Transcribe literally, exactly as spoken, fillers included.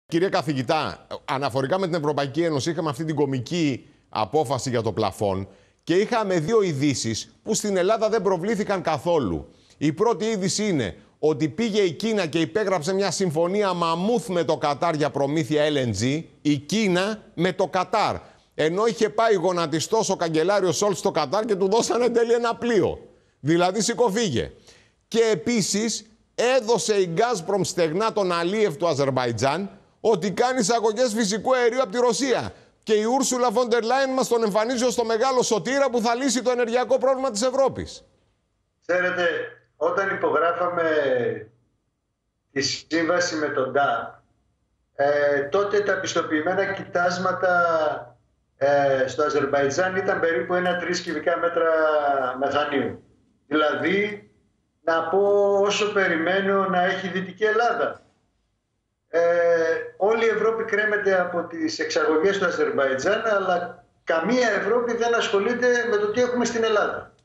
Κύριε καθηγητά, αναφορικά με την Ευρωπαϊκή Ένωση είχαμε αυτή την κωμική απόφαση για το πλαφόν και είχαμε δύο ειδήσεις που στην Ελλάδα δεν προβλήθηκαν καθόλου. Η πρώτη είδηση είναι ότι πήγε η Κίνα και υπέγραψε μια συμφωνία μαμούθ με το Κατάρ για προμήθεια ελ εν τζι, η Κίνα με το Κατάρ. Ενώ είχε πάει γονατιστός ο καγκελάριος Σόλτς στο Κατάρ και του δώσανε εν τέλει ένα πλοίο. Δηλαδή σηκωφίγε. Και επίσης έδωσε η Γκάζπρομ στεγνά τον Αλίεφ του Αζερμπαϊτζάν ότι κάνει εισαγωγές φυσικού αερίου από τη Ρωσία. Και η Ούρσουλα φον ντερ Λάιεν μας τον εμφανίζει ως το μεγάλο σωτήρα που θα λύσει το ενεργειακό πρόβλημα της Ευρώπης. Ξέρετε, όταν υπογράφαμε τη σύμβαση με τον ΝΤΑΠ, ε, τότε τα πιστοποιημένα κοιτάσματα ε, στο Αζερμπαϊτζάν ήταν περίπου ένα τρία κυβικά μέτρα μεθανίου. Δηλαδή, να πω όσο περιμένω να έχει Δυτική Ελλάδα. Ε, όλη η Ευρώπη κρέμεται από τις εξαγωγές του Αζερμπαϊτζάν, αλλά καμία Ευρώπη δεν ασχολείται με το τι έχουμε στην Ελλάδα.